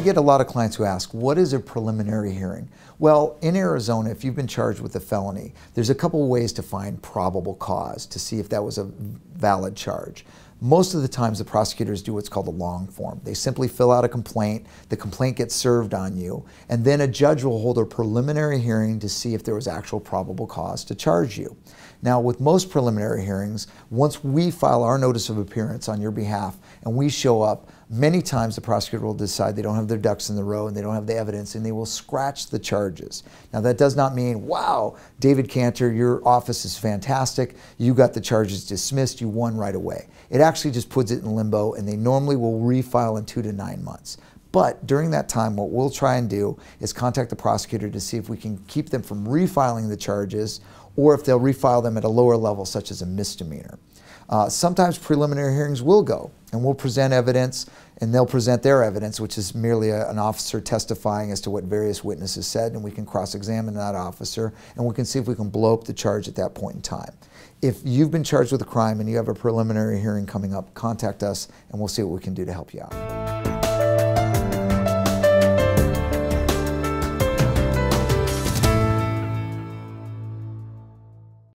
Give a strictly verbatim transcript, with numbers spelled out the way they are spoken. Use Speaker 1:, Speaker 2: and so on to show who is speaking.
Speaker 1: get a lot of clients who ask, what is a preliminary hearing? Well, in Arizona, if you've been charged with a felony, there's a couple of ways to find probable cause to see if that was a valid charge. Most of the times the prosecutors do what's called a long form. They simply fill out a complaint, the complaint gets served on you, and then a judge will hold a preliminary hearing to see if there was actual probable cause to charge you. Now, with most preliminary hearings, once we file our notice of appearance on your behalf and we show up, many times the prosecutor will decide they don't have their ducks in the row and they don't have the evidence, and they will scratch the charges. Now, that does not mean, wow, David Cantor, your office is fantastic, you got the charges dismissed, you won right away. It actually just puts it in limbo, and they normally will refile in two to nine months. But during that time, what we'll try and do is contact the prosecutor to see if we can keep them from refiling the charges, or if they'll refile them at a lower level, such as a misdemeanor. Uh, sometimes preliminary hearings will go, and we'll present evidence, and they'll present their evidence, which is merely a, an officer testifying as to what various witnesses said, and we can cross-examine that officer, and we can see if we can blow up the charge at that point in time. If you've been charged with a crime and you have a preliminary hearing coming up, contact us, and we'll see what we can do to help you out.